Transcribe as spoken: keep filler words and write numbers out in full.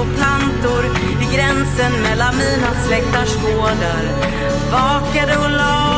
och plantor vid gränsen mellan mina släktars gårdar. Vakade och la